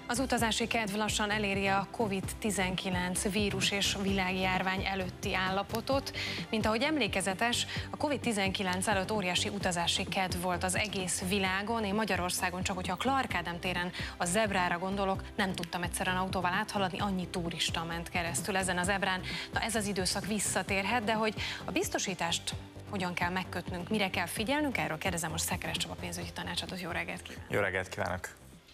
Az utazási kedv lassan eléri a COVID-19 vírus és világjárvány előtti állapotot. Mint ahogy emlékezetes, a COVID-19 előtt óriási utazási kedv volt az egész világon. Én Magyarországon csak, hogyha a Clark Ádám téren a zebrára gondolok, nem tudtam egyszerűen autóval áthaladni, annyi turista ment keresztül ezen a zebrán. Na ez az időszak visszatérhet, de hogy a biztosítást hogyan kell megkötnünk, mire kell figyelnünk, erről kérdezem most Szekeres Csaba pénzügyi tanácsadót. Jó reggelt kívánok! Jó reggelt kívánok!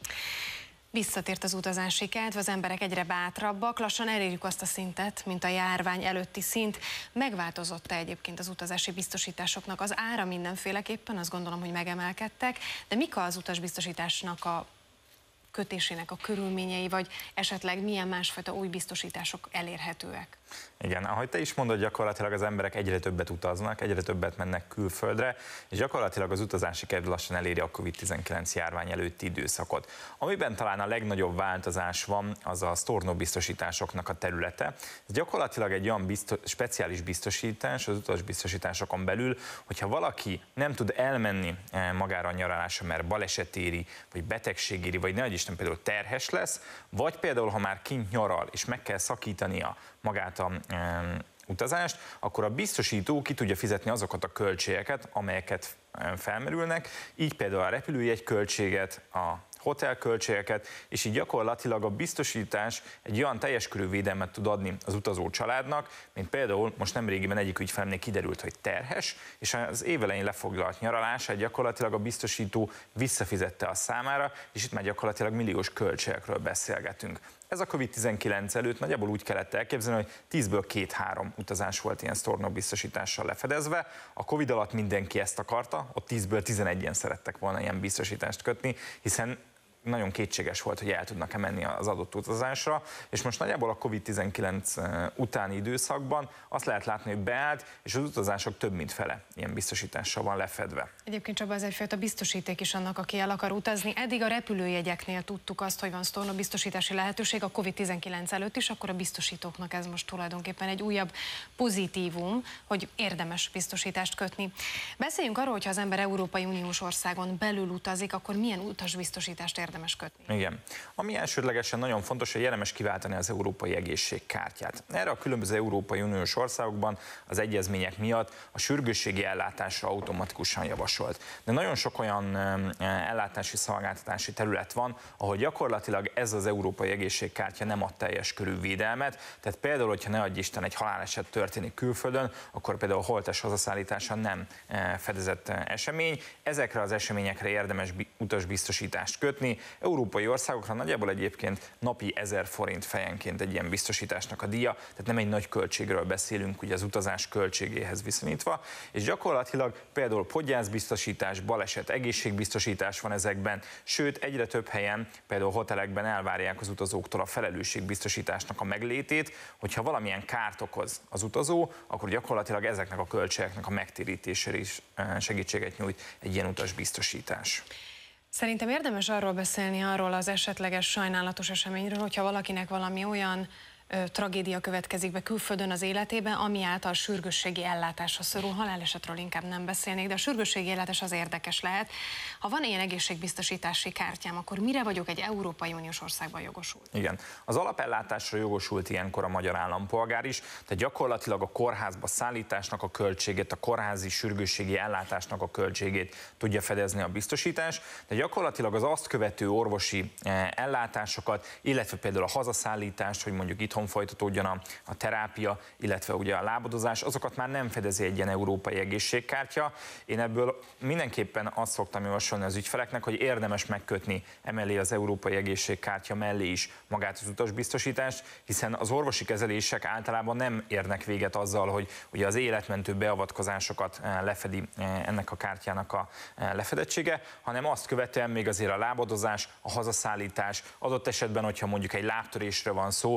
Visszatért az utazási kedv, az emberek egyre bátrabbak, lassan elérjük azt a szintet, mint a járvány előtti szint. Megváltozott-e egyébként az utazási biztosításoknak az ára mindenféleképpen? Azt gondolom, hogy megemelkedtek, de mik az utasbiztosításnak a kötésének a körülményei, vagy esetleg milyen másfajta új biztosítások elérhetőek? Igen, ahogy te is mondod, gyakorlatilag az emberek egyre többet utaznak, egyre többet mennek külföldre, és gyakorlatilag az utazási kedv lassan eléri a COVID-19 járvány előtti időszakot. Amiben talán a legnagyobb változás van, az a sztornóbiztosításoknak a területe. Ez gyakorlatilag egy olyan speciális biztosítás az utasbiztosításokon belül, hogyha valaki nem tud elmenni magára a nyaralásra, mert baleset éri, vagy betegség éri, vagy nehogy Isten például terhes lesz, vagy például, ha már kint nyaral, és meg kell szakítania magát a utazást, akkor a biztosító ki tudja fizetni azokat a költségeket, amelyeket felmerülnek, így például a repülőjegy költséget, a hotelköltségeket, és így gyakorlatilag a biztosítás egy olyan teljes körű védelmet tud adni az utazó családnak, mint például most nemrégiben egyik ügyfelemnél kiderült, hogy terhes, és az évelején lefoglalt nyaralását gyakorlatilag a biztosító visszafizette a számára, és itt már gyakorlatilag milliós költségekről beszélgetünk. Ez a COVID-19 előtt nagyjából úgy kellett elképzelni, hogy 10-ből 2-3 utazás volt ilyen sztornóbiztosítással lefedezve. A Covid alatt mindenki ezt akarta, ott 10-ből 11-en szerettek volna ilyen biztosítást kötni, hiszen nagyon kétséges volt, hogy el tudnak-e menni az adott utazásra, és most nagyjából a COVID-19 utáni időszakban azt lehet látni, hogy beállt, és az utazások több mint fele ilyen biztosítással van lefedve. Egyébként Csaba, ez egyfajta biztosíték is annak, aki el akar utazni. Eddig a repülőjegyeknél tudtuk azt, hogy van sztornóbiztosítási lehetőség a COVID-19 előtt is, akkor a biztosítóknak ez most tulajdonképpen egy újabb pozitívum, hogy érdemes biztosítást kötni. Beszéljünk arról, hogyha az ember Európai Uniós országon belül utazik, akkor milyen utasbiztosítást érdemes kötni. Igen. Ami elsődlegesen nagyon fontos, hogy érdemes kiváltani az európai egészségkártyát. Erre a különböző Európai Uniós országokban az egyezmények miatt a sürgősségi ellátásra automatikusan javasolt. De nagyon sok olyan ellátási szolgáltatási terület van, ahol gyakorlatilag ez az európai egészségkártya nem ad teljes körű védelmet. Tehát például, hogyha ne adj Isten egy haláleset történik külföldön, akkor például a holttest hazaszállítása nem fedezett esemény. Ezekre az eseményekre érdemes utasbiztosítást kötni. Európai országokra nagyjából egyébként napi 1000 forint fejenként egy ilyen biztosításnak a díja, tehát nem egy nagy költségről beszélünk ugye az utazás költségéhez viszonyítva, és gyakorlatilag például podgyászbiztosítás, baleset, egészségbiztosítás van ezekben, sőt egyre több helyen, például hotelekben elvárják az utazóktól a felelősségbiztosításnak a meglétét, hogyha valamilyen kárt okoz az utazó, akkor gyakorlatilag ezeknek a költségeknek a megtérítésére is segítséget nyújt egy ilyen utasbiztosítás. Szerintem érdemes arról beszélni, arról az esetleges sajnálatos eseményről, hogyha valakinek valami olyan tragédia következik be külföldön az életében, ami által sürgősségi ellátásra szorul. Halálesetről inkább nem beszélnék, de a sürgősségi ellátás az érdekes lehet. Ha van ilyen egészségbiztosítási kártyám, akkor mire vagyok egy Európai Uniós országban jogosult? Igen. Az alapellátásra jogosult ilyenkor a magyar állampolgár is, tehát gyakorlatilag a kórházba szállításnak a költségét, a kórházi sürgősségi ellátásnak a költségét tudja fedezni a biztosítás, de gyakorlatilag az azt követő orvosi ellátásokat, illetve például a hazaszállítást, hogy mondjuk itthon folytatódjon a terápia, illetve ugye a lábadozás, azokat már nem fedezi egy ilyen európai egészségkártya. Én ebből mindenképpen azt szoktam javasolni az ügyfeleknek, hogy érdemes megkötni emellé az európai egészségkártya mellé is magát az utasbiztosítást, hiszen az orvosi kezelések általában nem érnek véget azzal, hogy ugye az életmentő beavatkozásokat lefedi ennek a kártyának a lefedettsége, hanem azt követően még azért a lábadozás, a hazaszállítás, adott esetben, hogyha mondjuk egy lábtörésre van szó, akkor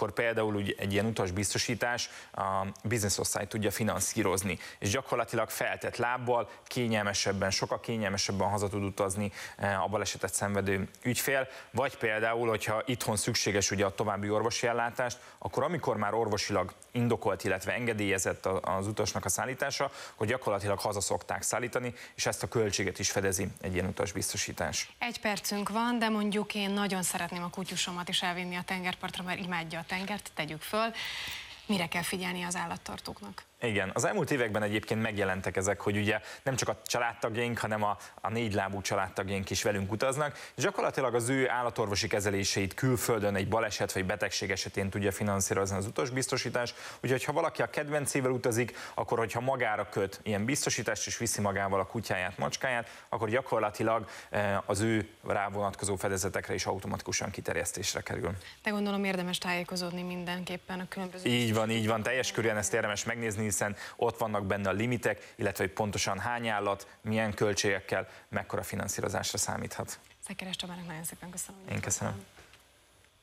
akkor például úgy egy ilyen utasbiztosítás a business osztály tudja finanszírozni, és gyakorlatilag feltett lábbal kényelmesebben, sokkal kényelmesebben haza tud utazni a balesetet szenvedő ügyfél, vagy például, hogyha itthon szükséges ugye a további orvosi ellátást, akkor amikor már orvosilag indokolt, illetve engedélyezett az utasnak a szállítása, hogy gyakorlatilag haza szokták szállítani, és ezt a költséget is fedezi egy ilyen utasbiztosítás. 1 percünk van, de mondjuk én nagyon szeretném a kutyusomat is elvinni a tengerpartra, mert imádja a tengert, tegyük föl. Mire kell figyelni az állattartóknak? Igen, az elmúlt években egyébként megjelentek ezek, hogy ugye nem csak a családtagjaink, hanem a 4 lábú családtagjaink is velünk utaznak, és gyakorlatilag az ő állatorvosi kezeléseit külföldön egy baleset vagy betegség esetén tudja finanszírozni az utasbiztosítás, úgyhogy ha valaki a kedvencével utazik, akkor hogyha magára köt ilyen biztosítást és viszi magával a kutyáját, macskáját, akkor gyakorlatilag az ő rá vonatkozó fedezetekre is automatikusan kiterjesztésre kerül. De gondolom érdemes tájékozódni mindenképpen a különböző... Így van, teljes körűen ezt érdemes megnézni, hiszen ott vannak benne a limitek, illetve hogy pontosan hány állat, milyen költségekkel, mekkora finanszírozásra számíthat. Szekeres Csabának nagyon szépen köszönöm. Én köszönöm.